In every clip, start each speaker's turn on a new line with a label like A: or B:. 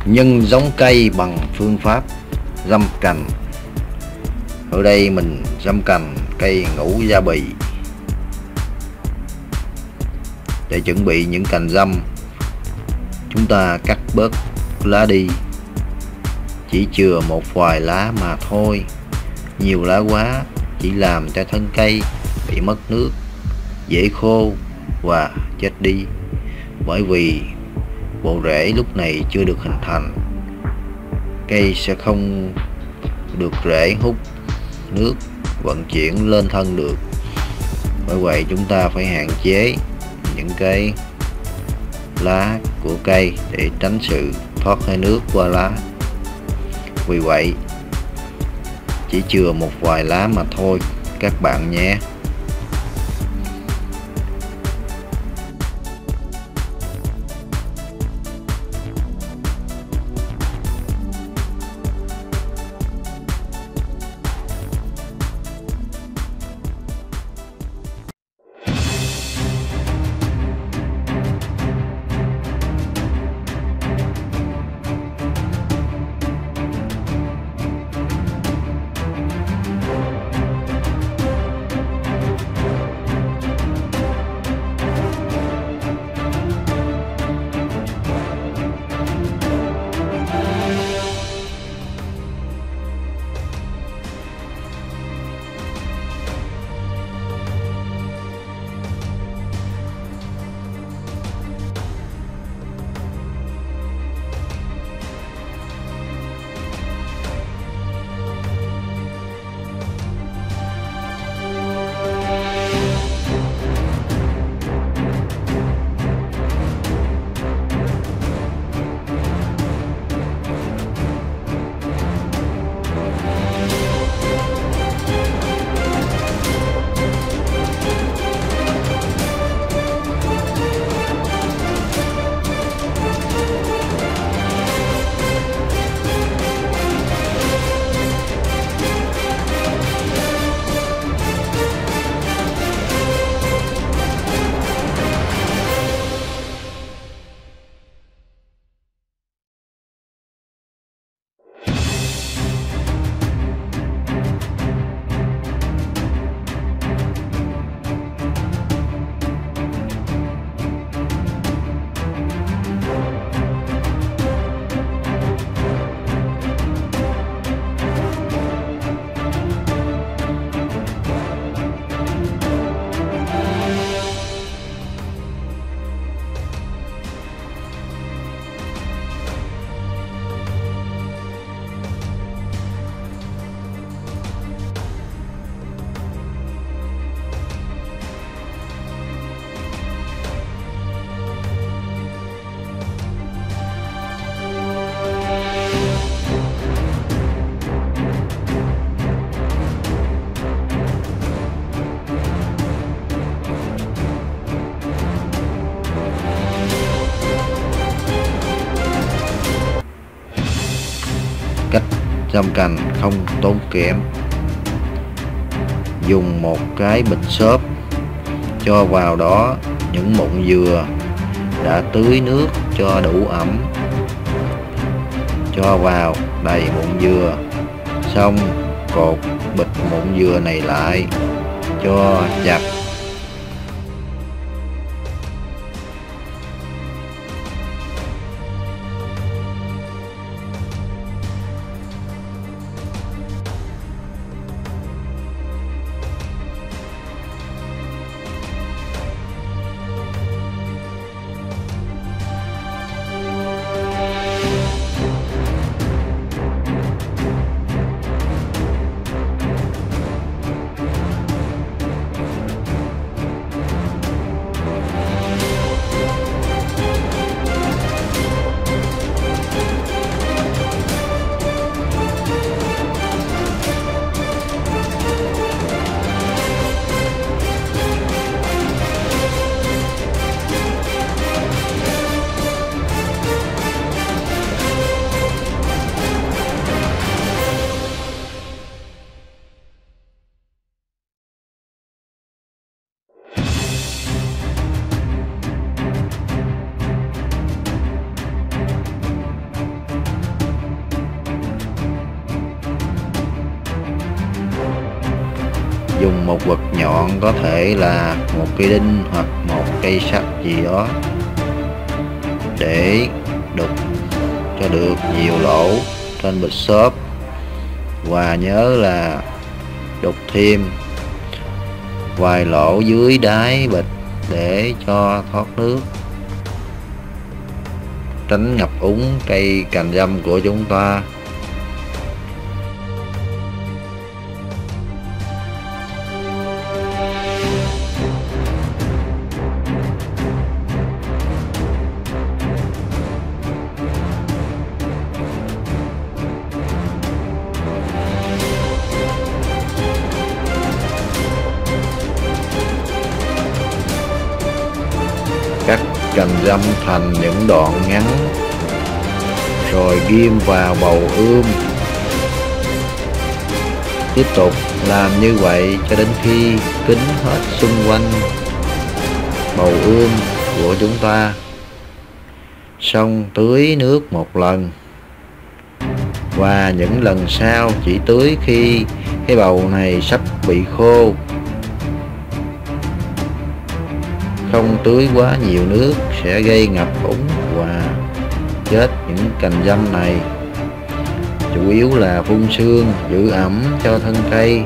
A: Nhân giống cây bằng phương pháp giâm cành. Ở đây mình giâm cành cây ngũ gia bì. Để chuẩn bị những cành giâm, chúng ta cắt bớt lá đi, chỉ chừa một vài lá mà thôi. Nhiều lá quá chỉ làm cho thân cây bị mất nước, dễ khô và chết đi, bởi vì bộ rễ lúc này chưa được hình thành. Cây sẽ không được rễ hút nước vận chuyển lên thân được. Bởi vậy chúng ta phải hạn chế những cái lá của cây để tránh sự thoát hơi nước qua lá. Vì vậy chỉ chừa một vài lá mà thôi các bạn nhé. Cách giâm cành không tốn kém. Dùng một cái bịch xốp, cho vào đó những mụn dừa đã tưới nước cho đủ ẩm. Cho vào đầy mụn dừa, xong cột bịch mụn dừa này lại cho chặt. một vật nhọn, có thể là một cây đinh hoặc một cây sắt gì đó, để đục cho được nhiều lỗ trên bịch xốp, và nhớ là đục thêm vài lỗ dưới đáy bịch để cho thoát nước, tránh ngập úng cây cành răm của chúng ta. Cắt cành răm thành những đoạn ngắn rồi ghim vào bầu ươm. Tiếp tục làm như vậy cho đến khi kín hết xung quanh bầu ươm của chúng ta. Xong tưới nước một lần, và những lần sau chỉ tưới khi cái bầu này sắp bị khô. Không tưới quá nhiều nước sẽ gây ngập úng và chết những cành răm này. Chủ yếu là phun sương giữ ẩm cho thân cây.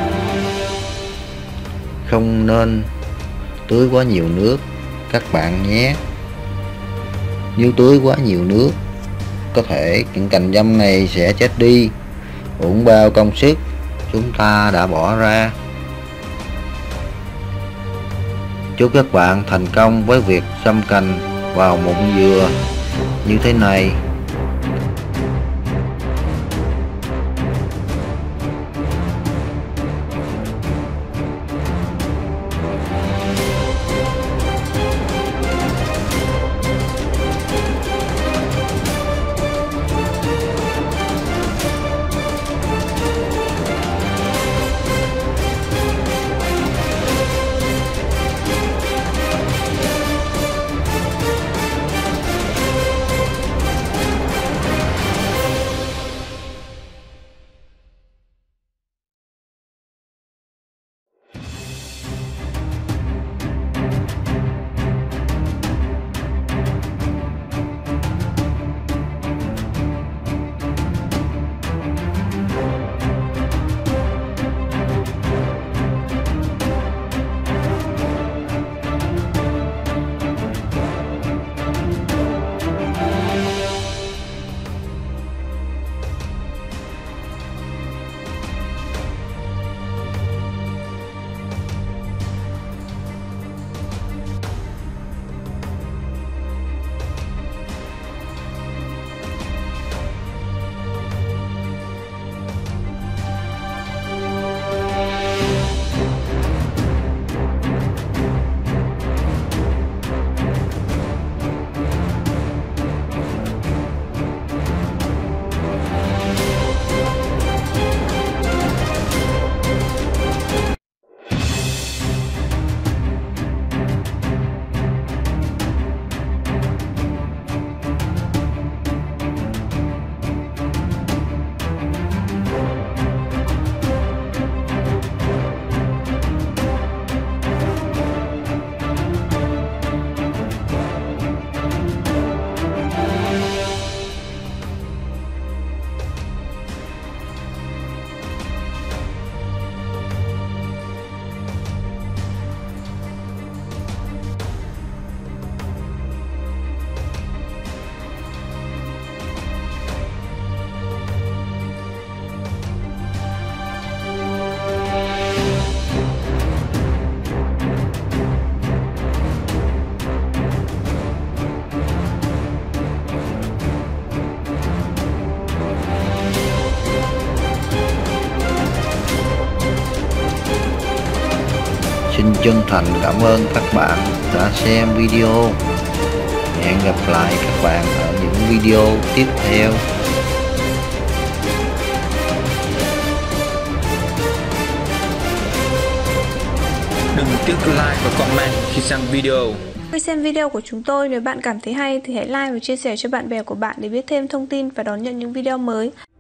A: Không nên tưới quá nhiều nước các bạn nhé. Nếu tưới quá nhiều nước, có thể những cành răm này sẽ chết đi, uổng bao công sức chúng ta đã bỏ ra. Chúc các bạn thành công với việc xăm cành vào mụn dừa như thế này. Xin chân thành cảm ơn các bạn đã xem video. Hẹn gặp lại các bạn ở những video tiếp theo.
B: Đừng tiếc like và comment khi xem video.
C: Khi xem video của chúng tôi, nếu bạn cảm thấy hay thì hãy like và chia sẻ cho bạn bè của bạn để biết thêm thông tin và đón nhận những video mới.